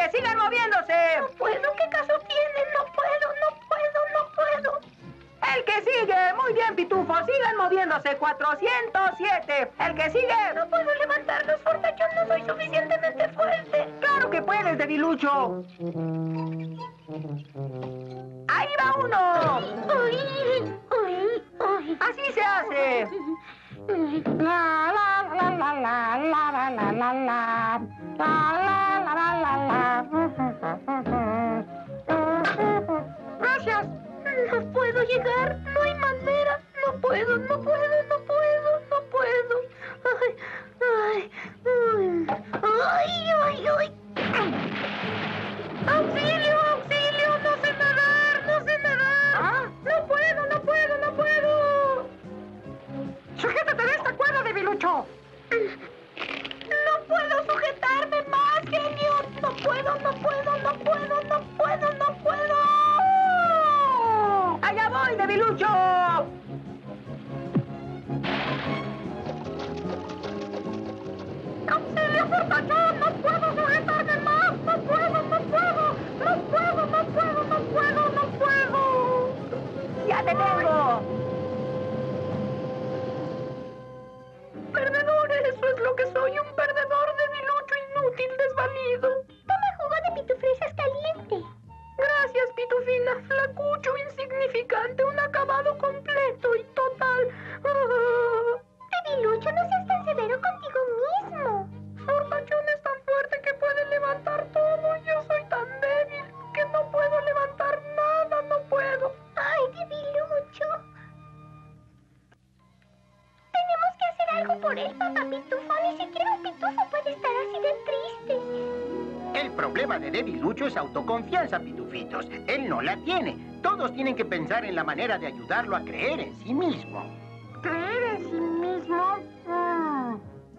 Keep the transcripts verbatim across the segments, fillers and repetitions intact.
que sigan moviéndose! No puedo, ¿qué caso tiene? No puedo, no puedo, no puedo. ¡El que sigue! Muy bien, Pitufo, sigan moviéndose. cuatrocientos siete. ¡El que sigue! No puedo levantarlos, Fortachón, no soy suficientemente fuerte. ¡Claro que puedes, debilucho! ¡Ahí va uno! ¡Ay! ¡Ay! ¡Ay! ¡Así se hace! La la la la la la la la la la la la la la la. Gracias. No puedo llegar, no hay manera. No puedo, no puedo, no puedo, no puedo. Ay, ay, ay, ay, ay. ¡Auxilio, auxilio! ¡No sé nadar, no sé nadar! ¿Ah? ¡No puedo, no puedo, no puedo! ¡Sujétate de esta cuerda, debilucho! ¡No puedo sujetarme más, genio! ¡No puedo, no puedo, no puedo, no puedo, no puedo! ¡Allá voy, debilucho! ¡Auxilio, Fortachón! ¡No puedo sujetarme más! ¡No puedo, no puedo! ¡No puedo, no puedo, no puedo, no puedo! ¡Ya te tengo! ¡Perdedor! Eso es lo que soy, un perdedor, debilucho, inútil, desvalido. Toma jugo de pitufresas caliente. Gracias, Pitufina. Flacucho, insignificante, un acabado completo y total. Ah. Debilucho, no seas tan severo contigo mismo. Fortachón es tan fuerte que puede levantar todo. Yo soy tan débil que no puedo levantar nada, no puedo. Ay, debilucho. Tenemos que hacer algo por él, papá Pitufo. Ni siquiera un pitufo puede estar así de triste. El problema de Debilucho es autoconfianza, pitufitos. Él no la tiene. Todos tienen que pensar en la manera de ayudarlo a creer en sí mismo. ¿Creer en sí mismo? Mm.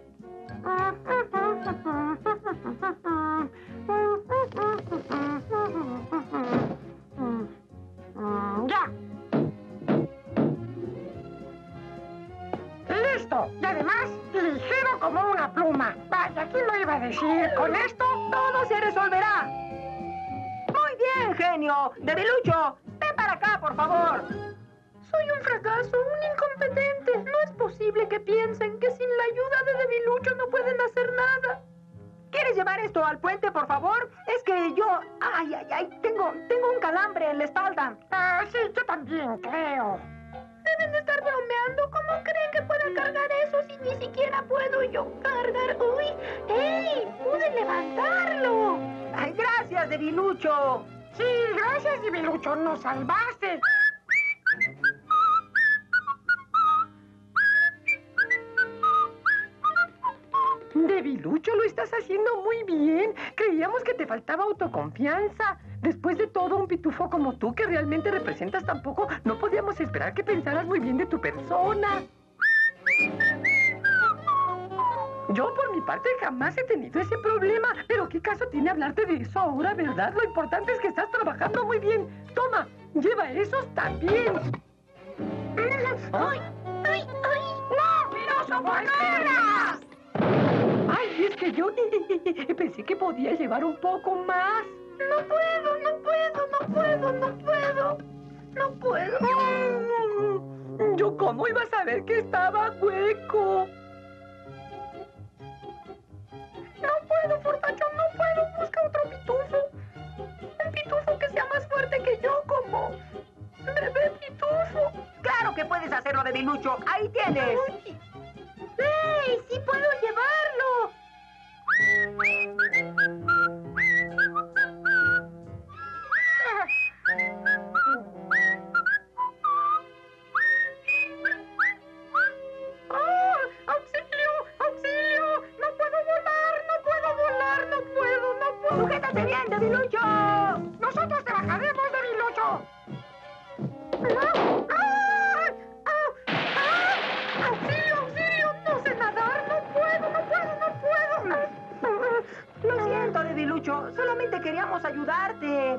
Mm, ya. Listo. Y además, ligero como una pluma. Vaya, ¿quién lo iba a decir? Con esto, ¡Todo se resolverá! ¡Muy bien, genio! ¡Debilucho, ven para acá, por favor! Soy un fracaso, un incompetente. No es posible que piensen que sin la ayuda de Debilucho no pueden hacer nada. ¿Quieres llevar esto al puente, por favor? Es que yo... ¡Ay, ay, ay! Tengo, tengo un calambre en la espalda. ah, sí, yo también creo. Deben de estar bromeando. ¿Cómo creen que pueda cargar eso si ni siquiera puedo yo cargar? ¡Uy! ¡Ey! ¡Pude levantarlo! ¡Ay, gracias, Debilucho! Sí, gracias, debilucho, nos salvaste. Debilucho, lo estás haciendo muy bien. Creíamos que te faltaba autoconfianza. Después de todo, un pitufo como tú, que realmente representas tan poco, no podíamos esperar que pensaras muy bien de tu persona. Yo, por mi parte, jamás he tenido ese problema. Pero ¿qué caso tiene hablarte de eso ahora, verdad? Lo importante es que estás trabajando muy bien. Toma, lleva esos también. ¡Ay! ¡Ay! ¡Ay! ¡No, filósofo, espera! Ay, es que yo pensé que podía llevar un poco más. No puedo, no puedo, no puedo, no puedo. No puedo. Mm, ¿Yo cómo iba a saber que estaba hueco? No puedo, Fortachón, no puedo. Busca otro pitufo. Un pitufo que sea más fuerte que yo, como Bebé Pitufo. ¡Claro que puedes hacerlo, Debilucho! ¡Ahí tienes! Uy. ¡Ey! ¡Sí puedo llevarlo! ¡Oh! ¡Auxilio! ¡Auxilio! ¡No puedo volar! ¡No puedo volar! ¡No puedo! ¡No puedo! ¡Sujétate bien, Debilucho! ¡Nosotros te bajaremos, debilucho! ¡Ah! ¡Ah! ¡Ah! ¡Ah! ¡Auxilio! ¡Auxilio! ¡No sé nadar! ¡No puedo! ¡No puedo! ¡No puedo! Lo siento, Debilucho. Solamente queríamos ayudarte.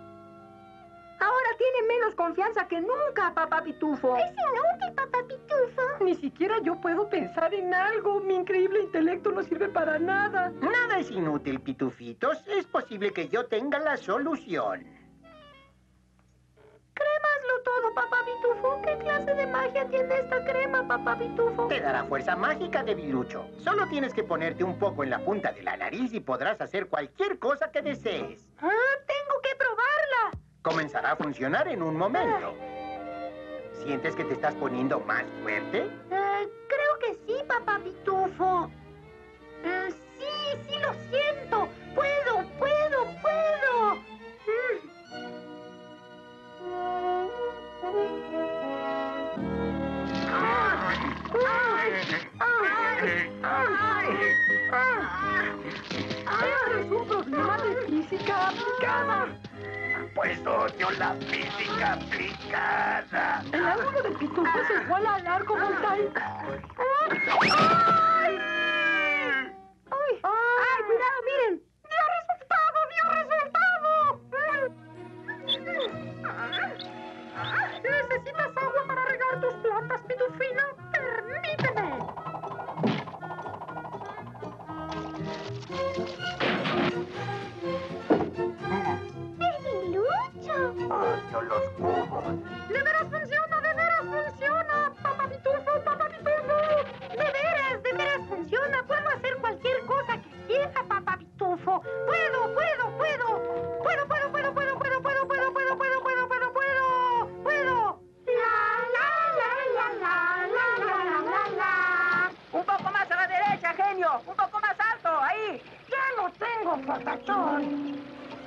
Ahora tiene menos confianza que nunca, papá Pitufo. ¡Es inútil, papá Pitufo! Pitufo? Ni siquiera yo puedo pensar en algo. Mi increíble intelecto no sirve para nada. Nada es inútil, Pitufitos. Es posible que yo tenga la solución. Crémaslo todo, Papá Pitufo. ¿Qué clase de magia tiene esta crema, Papá Pitufo? Te dará fuerza mágica, Debilucho. Solo tienes que ponerte un poco en la punta de la nariz y podrás hacer cualquier cosa que desees. Ah, tengo que probarla. Comenzará a funcionar en un momento. ¿Sientes que te estás poniendo más fuerte? Eh, creo que sí, Papá Pitufo. Eh, sí, sí lo siento. Puedo, puedo, puedo. Mm. Es un problema de física aplicada. Pues odio la física aplicada. El ángulo del pitufo es igual al arco voltaico. ¡Ay! ¡Ay! ¡Ay, cuidado, miren! ¡Dio resultado, dio resultado! ¿Necesitas agua para regar tus plantas, Pitufina? ¡Permíteme! ¡Debilucho! Odio los cubos. ¡De veras funciona, de veras funciona! ¡Papá Pitufo, Papá Pitufo! ¡De veras, de veras funciona! ¡Puedo hacer cualquier cosa que quiera, Papá Pitufo! ¡Puedo, puedo, puedo! ¡Puedo, puedo, puedo, puedo, puedo, puedo, puedo, puedo, puedo, puedo, puedo, puedo! ¡Puedo! ¡La, la, la, la, la, la, la, la, la! Un poco más a la derecha, genio. Un poco más alto, ahí. ¡Ya lo tengo, fortachón!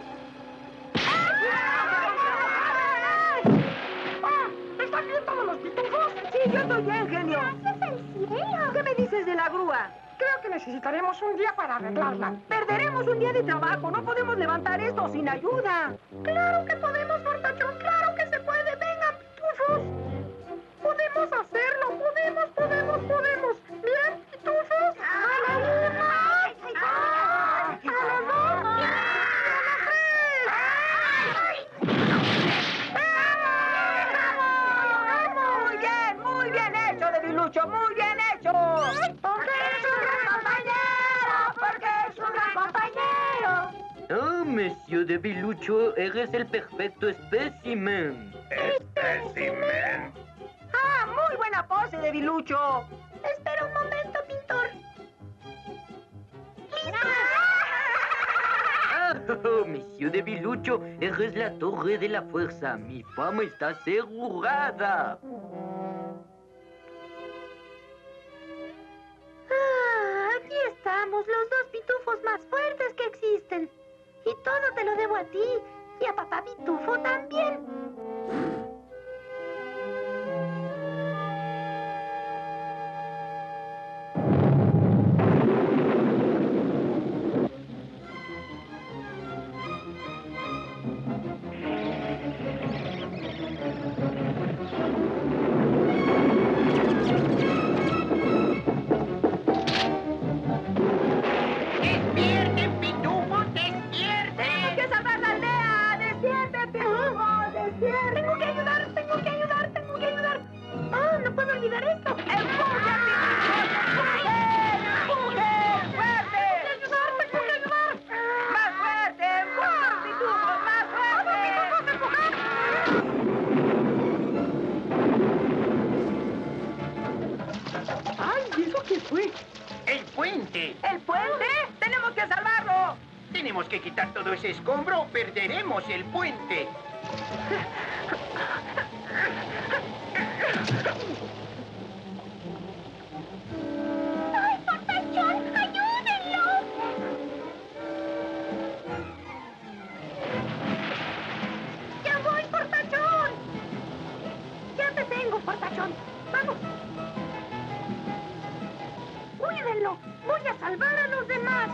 ¿Están bien todos los pitufos? Sí, yo estoy bien, genio. ¡Gracias al cielo! ¿Qué me dices de la grúa? Creo que necesitaremos un día para arreglarla. Perderemos un día de trabajo. No podemos levantar esto sin ayuda. ¡Claro que podemos, Fortachón! ¡Claro que se puede! ¡Vengan, pitufos! ¡Podemos hacerlo! ¡Podemos, podemos, podemos! ¿Bien, pitufos? ¡A la una! ¡A la dos! ¡A la tres! Muy bien, muy bien hecho, Debilucho. Muy bien hecho. ¡Porque es un gran compañero! ¡Porque es un gran compañero! Oh, Monsieur Debilucho, eres el perfecto espécimen. Espécimen. Ah, muy buena pose, Debilucho. Espera un momento, pintor. ¡Listo! Ah, oh, Monsieur Debilucho, eres la torre de la fuerza. Mi fama está asegurada. Ah, aquí estamos, los dos pitufos más fuertes que existen. Y todo te lo debo a ti. Y a papá Pitufo también. ¡Despierten, pitufos, despierten! ¡Tenemos que salvar la aldea! ¡Despierte, Pitufo! ¡Despierte! Tengo que ayudar, tengo que ayudar, tengo que ayudar. Ah, no puedo olvidar esto. ¡Empuje, Pitufo! ¡Empuje! ¡Empuje! ¡Fuerte! Tengo que ayudar, tengo que ayudar. ¡Más fuerte! ¡Empuje, Pitufo! ¡Más fuerte! ¡Ay! ¿Y eso qué fue? ¡El puente! ¿El puente? ¡Tenemos que salvarlo! Tenemos que quitar todo ese escombro o perderemos el puente. ¡Ay, Fortachón! ¡Ayúdenlo! ¡Ya voy, Fortachón! Ya te tengo, Fortachón. ¡Vamos! ¡Cuídenlo! ¡Voy a salvar a los demás!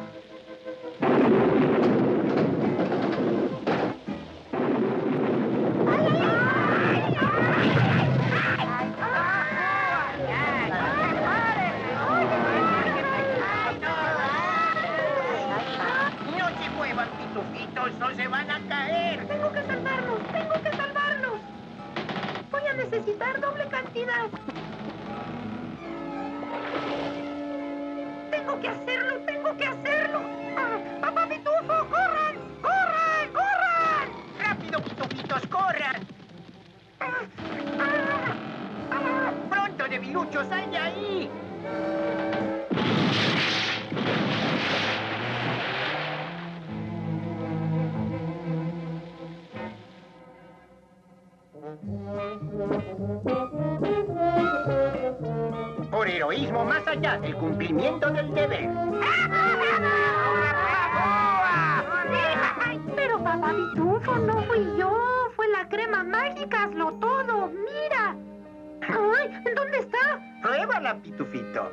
No se muevan, pitufitos, no se van a caer. ¡Tengo que salvarlos! ¡Tengo que salvarlos! Voy a necesitar doble cantidad. tengo que hacerlo, tengo que hacerlo. Ah, ¡Papá Pitufo, corran! ¡Corran, corran! ¡Rápido, pitufitos, corran! Ah, ah, ah. ¡Pronto, debilucho, sal de ahí! Por heroísmo más allá del cumplimiento del deber. Ay, pero papá Pitufo, no fui yo. Fue la crema mágica, hazlo todo. Mira. Ay, ¿dónde está? Pruébala, pitufito.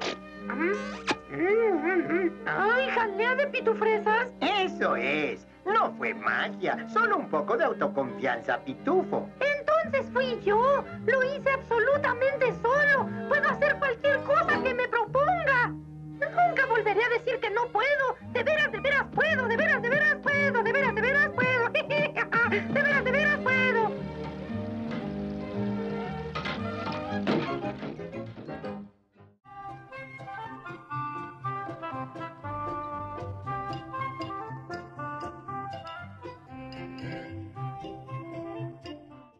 Ay, jalea de pitufresas. Eso es. No fue magia, solo un poco de autoconfianza, pitufo. Entonces fui yo. Lo hice absolutamente